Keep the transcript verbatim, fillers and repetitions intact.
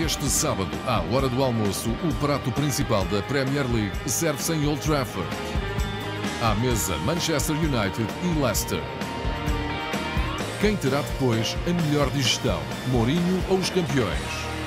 Este sábado, à hora do almoço, o prato principal da Premier League serve-se em Old Trafford. À mesa, Manchester United e Leicester. Quem terá depois a melhor digestão, Mourinho ou os campeões?